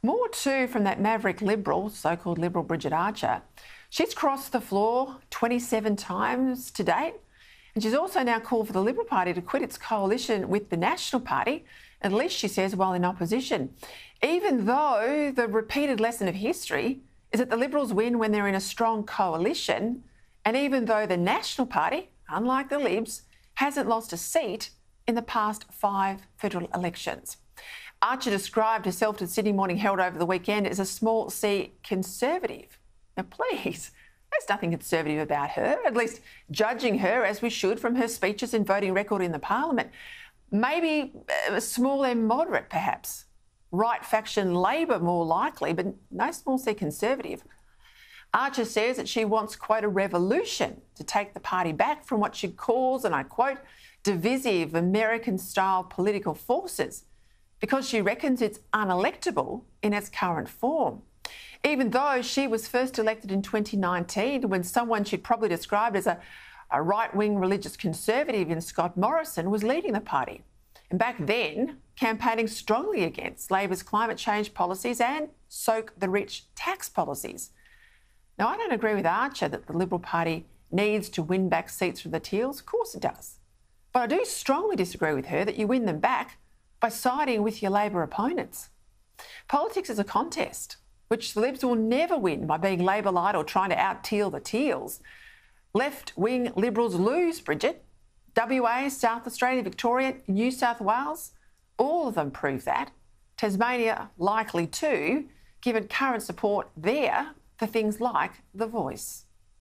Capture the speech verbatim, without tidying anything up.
More too from that maverick Liberal, so-called Liberal Bridget Archer. She's crossed the floor twenty-seven times to date, and she's also now called for the Liberal Party to quit its coalition with the National Party, at least she says while in opposition, even though the repeated lesson of history is that the Liberals win when they're in a strong coalition, and even though the National Party, unlike the Libs, hasn't lost a seat in the past five federal elections. Archer described herself to the Sydney Morning Herald over the weekend as a small C conservative. Now, please, there's nothing conservative about her, at least judging her as we should from her speeches and voting record in the Parliament. Maybe a small M moderate, perhaps. Right faction Labor more likely, but no small C conservative. Archer says that she wants, quote, a revolution to take the party back from what she calls, and I quote, divisive American-style political forces, because she reckons it's unelectable in its current form. Even though she was first elected in twenty nineteen when someone she'd probably described as a, a right-wing religious conservative in Scott Morrison was leading the party. And back then, campaigning strongly against Labor's climate change policies and soak the rich tax policies. Now, I don't agree with Archer that the Liberal Party needs to win back seats from the teals. Of course it does. But I do strongly disagree with her that you win them back by siding with your Labor opponents. Politics is a contest, which the Libs will never win by being Labor-lite or trying to out-teal the teals. Left-wing Liberals lose, Bridget. W A, South Australia, Victoria, New South Wales, all of them prove that. Tasmania likely too, given current support there for things like The Voice.